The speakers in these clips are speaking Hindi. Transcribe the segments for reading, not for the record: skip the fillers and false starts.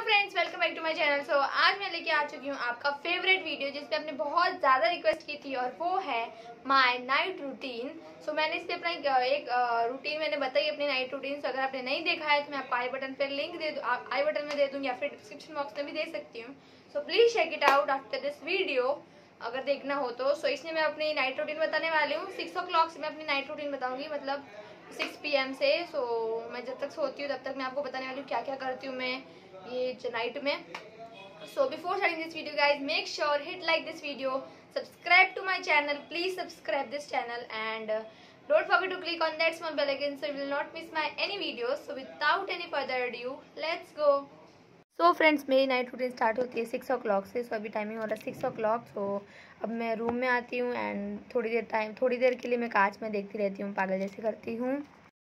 Friends, welcome back to my channel. So आज मैं लेके आ चुकी हूँ आपका फेवरेट वीडियो जिसपे आपने बहुत ज़्यादा रिक्वेस्ट की थी और वो है माय नाइट रूटीन। सो मैंने इस पे अपना एक रूटीन मैंने बताई अपनी नाइट रूटीन। सो अगर आपने नहीं देखा है तो मैं आपको आई बटन पे लिंक आई बटन में दे दूँगी या फिर डिस्क्रिप्शन बॉक्स में भी दे सकती हूँ। So please check it out after this video अगर देखना हो तो। सो इसमें मैं अपनी नाइट रूटीन बताने वाली हूँ। 6 o'clock से मैं अपनी नाइट रूटीन बताऊँगी, मतलब 6 PM से। सो मैं जब तक सोती हूँ तब तक मैं आपको बताने वाली हूँ क्या क्या करती हूँ मैं ये नाइट में। So before starting this video guys, make sure hit like this video, subscribe to my channel, please subscribe this channel and don't forget to click on that small bell icon so you will not miss my any videos. So without any further ado, let's go. So friends, मेरी नाइट रूटीन स्टार्ट होती है 6 o'clock से। सो अभी टाइमिंग हो रहा है 6 o'clock। सो अब मैं रूम में आती हूँ एंड थोड़ी देर के लिए मैं कांच में देखती रहती हूँ, पागल जैसे करती हूँ।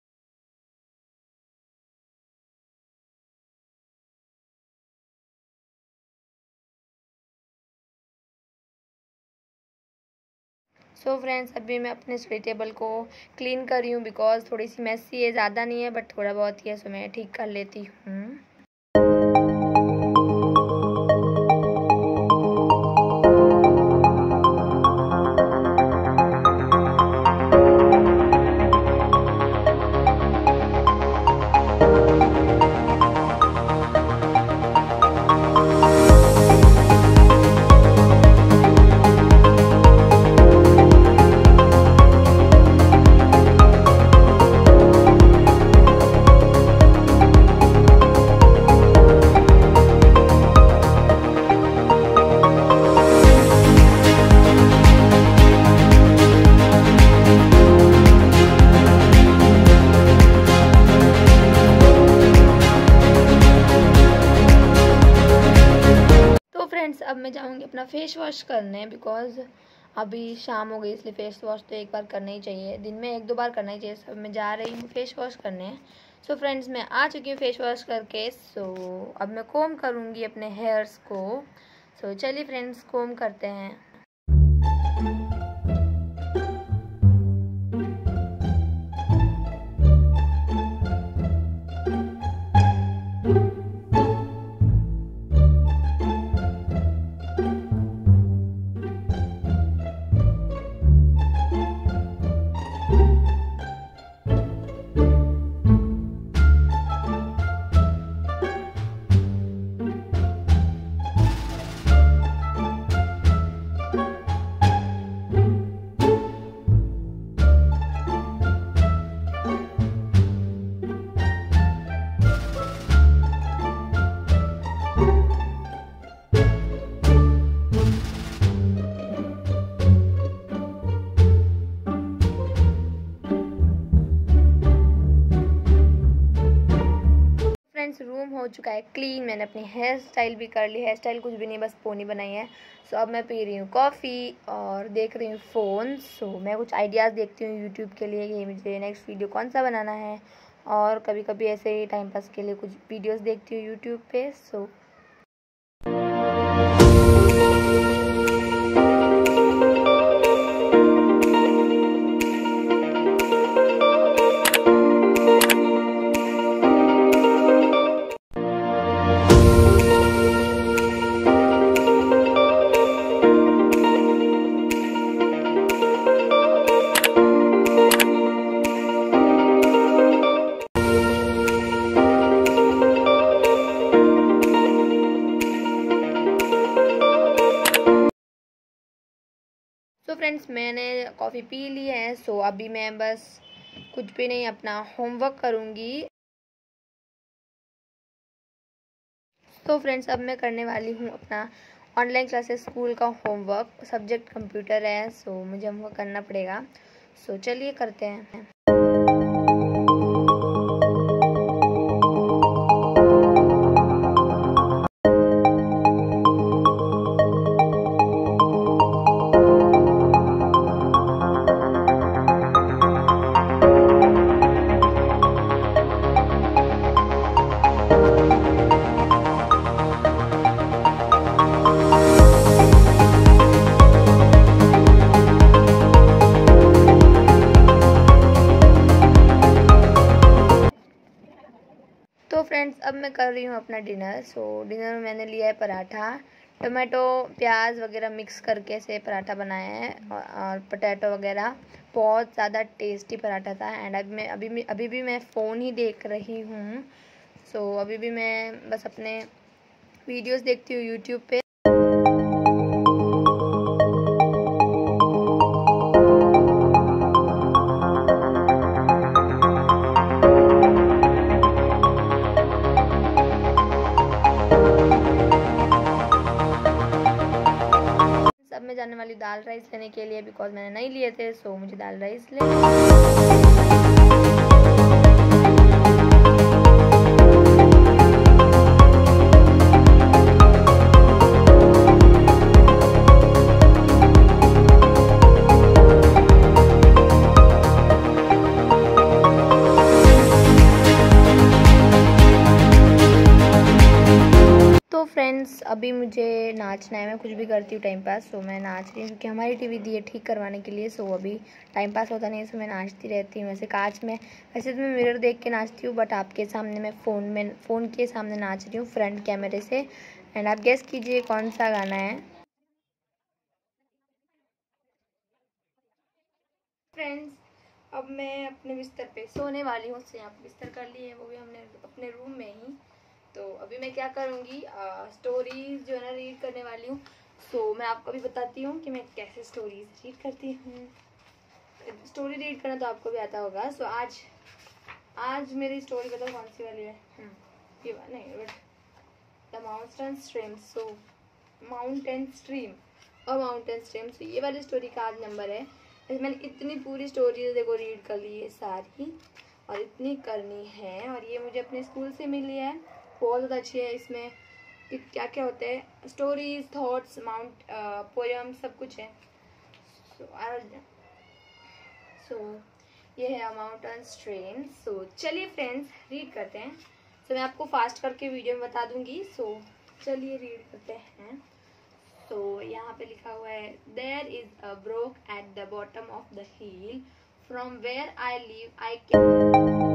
सो फ्रेंड्स, अभी मैं अपने स्टडी टेबल को क्लीन कर रही हूँ बिकॉज थोड़ी सी मैसी है, ज़्यादा नहीं है बट थोड़ा बहुत ही है। सो मैं ठीक कर लेती हूँ। अब मैं जाऊंगी अपना फेस वॉश करने बिकॉज अभी शाम हो गई, इसलिए फेस वॉश तो एक बार करना ही चाहिए, दिन में 1-2 बार करना ही चाहिए। सब मैं जा रही हूँ फेस वॉश करने। सो फ्रेंड्स, मैं आ चुकी हूँ फेस वॉश करके। सो अब मैं कोम करूँगी अपने हेयर्स को। सो चलिए फ्रेंड्स, कोम करते हैं। रूम हो चुका है क्लीन, मैंने अपनी हेयर स्टाइल भी कर ली। हेयर स्टाइल कुछ भी नहीं, बस पोनी बनाई है। सो अब मैं पी रही हूँ कॉफ़ी और देख रही हूँ फ़ोन। सो मैं कुछ आइडियाज़ देखती हूँ यूट्यूब के लिए कि मुझे नेक्स्ट वीडियो कौन सा बनाना है, और कभी कभी ऐसे ही टाइम पास के लिए कुछ वीडियोस देखती हूँ यूट्यूब पे। सो फ्रेंड्स, मैंने कॉफ़ी पी ली है। सो अभी मैं बस कुछ भी नहीं, अपना होमवर्क करूँगी। तो फ्रेंड्स, अब मैं करने वाली हूँ अपना ऑनलाइन क्लासेस स्कूल का होमवर्क। सब्जेक्ट कंप्यूटर है, सो मुझे होमवर्क करना पड़ेगा। सो चलिए करते हैं। रही हूँ अपना डिनर। सो डिनर में मैंने लिया है पराठा, टमाटो प्याज वगैरह मिक्स करके से पराठा बनाया है और पोटैटो वगैरह। बहुत ज़्यादा टेस्टी पराठा था। एंड अभी भी मैं फ़ोन ही देख रही हूँ। सो अभी भी मैं बस अपने वीडियोस देखती हूँ यूट्यूब पे। अब मैं जाने वाली दाल राइस लेने के लिए, बिकॉज मैंने नहीं लिए थे। सो मुझे दाल राइस तो फ्रेंड्स, अभी मुझे नाचना है। मैं कुछ भी करती हूँ टाइम पास। सो मैं नाच रही हूँ क्योंकि हमारी टीवी दी है ठीक करवाने के लिए। सो अभी टाइम पास होता नहीं है, सो मैं नाचती रहती हूँ। वैसे तो मैं मिरर देख के नाचती हूँ, बट आपके सामने मैं फ़ोन के सामने नाच रही हूँ फ्रंट कैमरे से। एंड आप गेस कीजिए कौन सा गाना है। फ्रेंड्स, अब मैं अपने बिस्तर पे सोने वाली हूँ। उससे यहाँ पे बिस्तर कर ली है, वो भी हमने अपने रूम में ही। तो अभी मैं क्या करूँगी, स्टोरीज जो है ना रीड करने वाली हूँ। सो मैं आपको भी बताती हूँ कि मैं कैसे स्टोरीज रीड करती हूँ। स्टोरी रीड करना तो आपको भी आता होगा। सो आज मेरी स्टोरी बताओ कौन सी वाली है। ये नहीं, but the mountain stream. So mountain stream और माउंटेन स्ट्रीम। सो ये वाली स्टोरी का आज नंबर है। मैंने इतनी पूरी स्टोरी देखो रीड कर ली है सारी, और इतनी करनी है। और ये मुझे अपने स्कूल से मिली है। बहुत ज़्यादा अच्छी है। इसमें क्या क्या होते हैं, स्टोरीज, थॉट्स, पोएम, सब कुछ है। सो ये है माउंटेन स्ट्रीम। सो चलिए फ्रेंड्स रीड करते हैं। सो मैं आपको फास्ट करके वीडियो में बता दूंगी। सो चलिए रीड करते हैं। तो यहाँ पे लिखा हुआ है, there is a brook at the bottom of the hill from where I live I can